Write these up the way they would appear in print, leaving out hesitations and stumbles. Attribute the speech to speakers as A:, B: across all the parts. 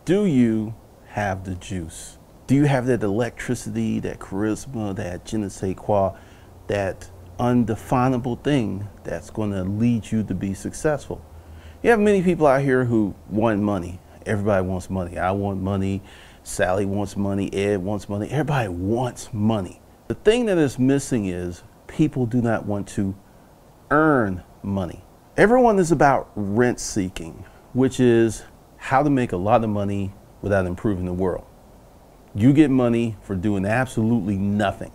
A: Do you have the juice? Do you have that electricity, that charisma, that je ne sais quoi, that undefinable thing that's going to lead you to be successful? You have many people out here who want money. Everybody wants money. I want money. Sally wants money. Ed wants money. Everybody wants money. The thing that is missing is people do not want to earn money. Everyone is about rent seeking, which is how to make a lot of money without improving the world. You get money for doing absolutely nothing.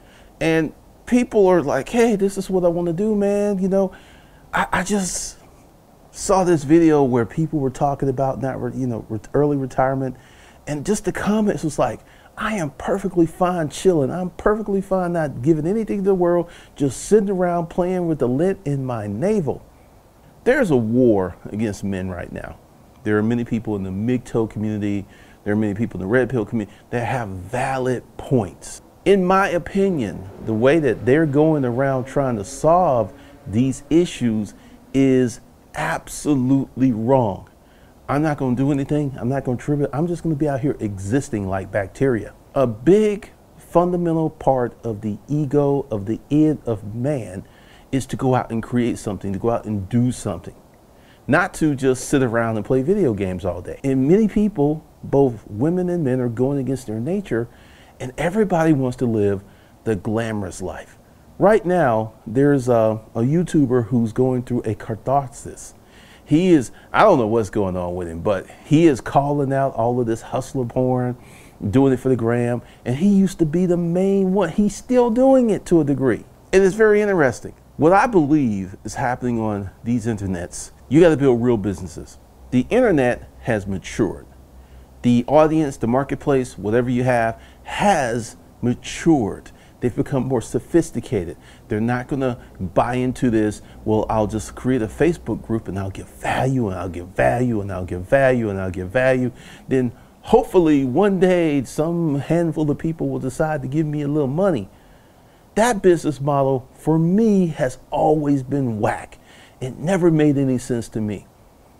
A: And people are like, hey, this is what I want to do, man. You know, I just saw this video where people were talking about early retirement, and just the comments was like, I am perfectly fine chilling. I'm perfectly fine not giving anything to the world, just sitting around playing with the lint in my navel. There's a war against men right now. There are many people in the MGTOW community, there are many people in the red pill community that have valid points. In my opinion, the way that they're going around trying to solve these issues is absolutely wrong. I'm not going to do anything. I'm not going to tribute. I'm just going to be out here existing like bacteria. A big fundamental part of the ego, of the id of man, is to go out and create something, to go out and do something. Not to just sit around and play video games all day. And many people, both women and men, are going against their nature, and everybody wants to live the glamorous life. Right now, there's a YouTuber who's going through a catharsis. He is, I don't know what's going on with him, but he is calling out all of this hustler porn, doing it for the gram, and he used to be the main one. He's still doing it to a degree. It is very interesting. What I believe is happening on these internets, you got to build real businesses. The internet has matured. The audience, the marketplace, whatever you have, has matured. They've become more sophisticated. They're not going to buy into this, well, I'll just create a Facebook group and I'll give value and I'll give value and I'll give value and I'll give value. Then hopefully one day some handful of people will decide to give me a little money. That business model for me has always been whack. It never made any sense to me.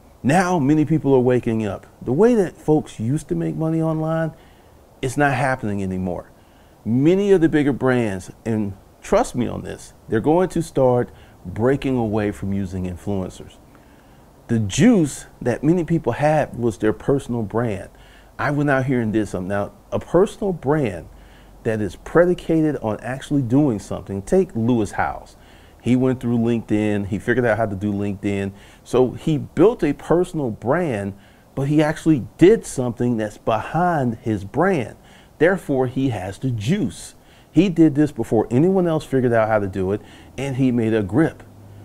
A: Now many people are waking up. The way that folks used to make money online, it's not happening anymore. Many of the bigger brands, and trust me on this, they're going to start breaking away from using influencers. The juice that many people had was their personal brand. I went out here and did something. Now, a personal brand that is predicated on actually doing something. Take Lewis Howes. He went through LinkedIn. He figured out how to do LinkedIn. So he built a personal brand, but he actually did something that's behind his brand. Therefore, he has the juice. He did this before anyone else figured out how to do it, and he made a grip.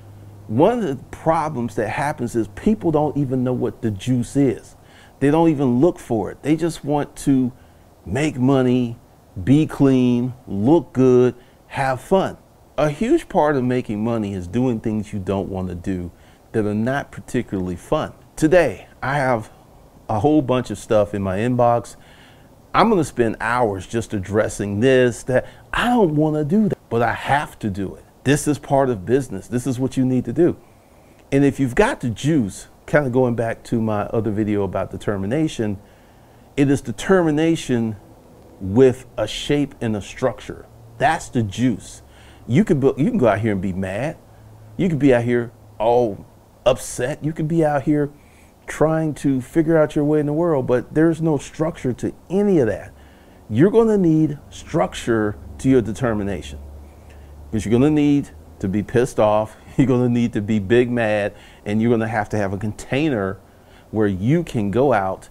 A: One of the problems that happens is people don't even know what the juice is. They don't even look for it. They just want to make money, be clean, look good, have fun. A huge part of making money is doing things you don't want to do that are not particularly fun. Today, I have a whole bunch of stuff in my inbox. I'm going to spend hours just addressing this, that. I don't want to do that, but I have to do it. This is part of business. This is what you need to do. And if you've got the juice, kind of going back to my other video about determination, it is determination with a shape and a structure. That's the juice. You can go out here and be mad. You could be out here all upset. You could be out here trying to figure out your way in the world, but there's no structure to any of that. You're going to need structure to your determination, because you're going to need to be pissed off. You're going to need to be big mad, and you're going to have a container where you can go out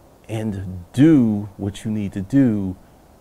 A: and do what you need to do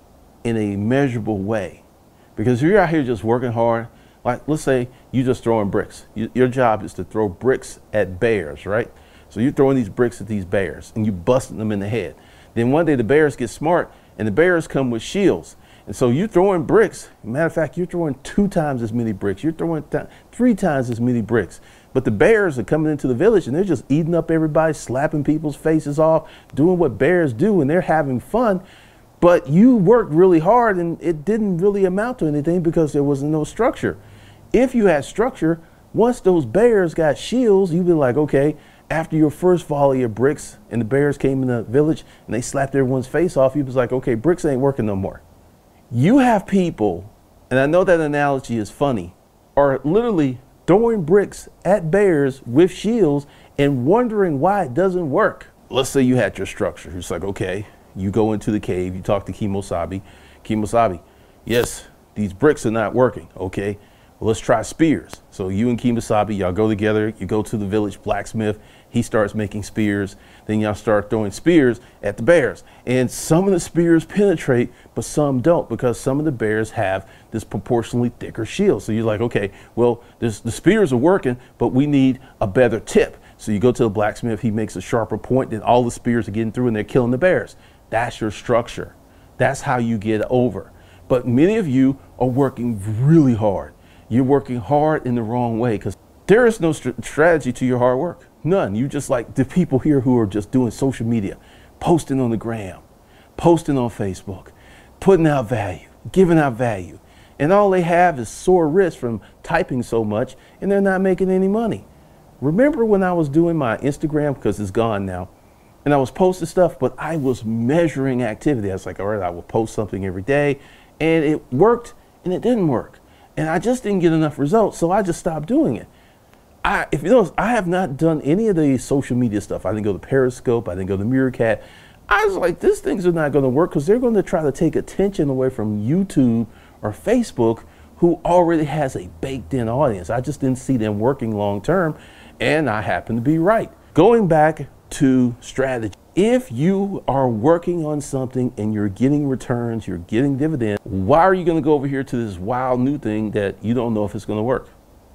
A: in a measurable way. Because if you're out here just working hard, like let's say you just throwing bricks. Your job is to throw bricks at bears, right? So you're throwing these bricks at these bears and you busting them in the head. Then one day the bears get smart and the bears come with shields. And so you're throwing bricks. Matter of fact, you're throwing 2 times as many bricks. You're throwing 3 times as many bricks. But the bears are coming into the village and they're just eating up everybody, slapping people's faces off, doing what bears do, and they're having fun. But you worked really hard and it didn't really amount to anything because there was no structure. If you had structure, once those bears got shields, you'd be like, okay, After your first volley of bricks and the bears came in the village and they slapped everyone's face off, you was like, okay, bricks ain't working no more. You have people, and I know that analogy is funny, are literally throwing bricks at bears with shields and wondering why it doesn't work. Let's say you had your structure. It's like, okay, you go into the cave, you talk to Kimosabi. Kimosabi, yes, these bricks are not working. Okay, well, let's try spears. So you and Kimosabi, y'all go together, you go to the village blacksmith, he starts making spears, then y'all start throwing spears at the bears. And some of the spears penetrate, but some don't, because some of the bears have this proportionally thicker shield. So you're like, okay, well, the spears are working, but we need a better tip. So you go to the blacksmith, he makes a sharper point, then all the spears are getting through and they're killing the bears. That's your structure. That's how you get over. But many of you are working really hard. You're working hard in the wrong way, because there is no strategy to your hard work. None. You just like the people here who are just doing social media, posting on the gram, posting on Facebook, putting out value, giving out value. And all they have is sore wrists from typing so much, and they're not making any money. Remember when I was doing my Instagram, because it's gone now, and I was posting stuff, but I was measuring activity. I was like, all right, I will post something every day, and it worked and it didn't work. And I just didn't get enough results, so I just stopped doing it. If you notice, I have not done any of the social media stuff. I didn't go to Periscope, I didn't go to Meerkat. I was like, these things are not gonna work, because they're gonna try to take attention away from YouTube or Facebook, who already has a baked in audience. I just didn't see them working long term, and I happen to be right. Going back to strategy. If you are working on something and you're getting returns, you're getting dividends, why are you going to go over here to this wild new thing that you don't know if it's going to work?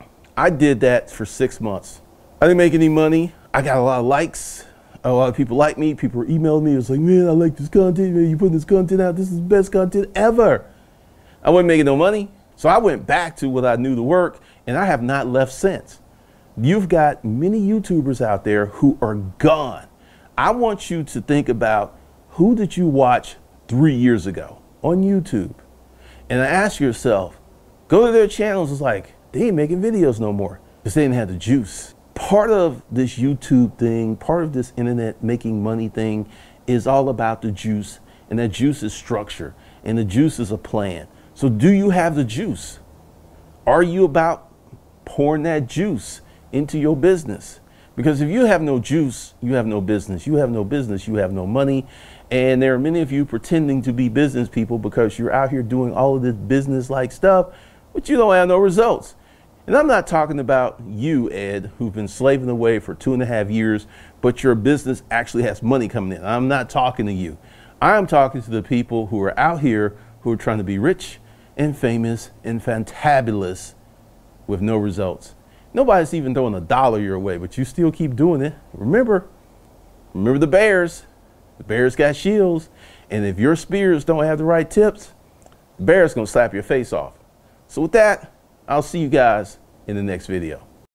A: I did that for 6 months. I didn't make any money. I got a lot of likes. A lot of people like me. People were emailing me. It was like, man, I like this content. Man, you putting this content out. This is the best content ever. I wasn't making no money. So I went back to what I knew to work, and I have not left since. You've got many YouTubers out there who are gone. I want you to think about, who did you watch 3 years ago on YouTube? And ask yourself, go to their channels. It's like, they ain't making videos no more because they didn't have the juice. Part of this YouTube thing, part of this internet making money thing is all about the juice. And that juice is structure. And the juice is a plan. So do you have the juice? Are you about pouring that juice into your business? Because if you have no juice, you have no business. You have no business, you have no money. And there are many of you pretending to be business people because you're out here doing all of this business-like stuff, but you don't have no results. And I'm not talking about you, Ed, who've been slaving away for 2.5 years, but your business actually has money coming in. I'm not talking to you. I'm talking to the people who are out here who are trying to be rich and famous and fantabulous with no results. Nobody's even throwing $1 your way, but you still keep doing it. Remember the bears. The bears got shields. And if your spears don't have the right tips, the bear's gonna slap your face off. So with that, I'll see you guys in the next video.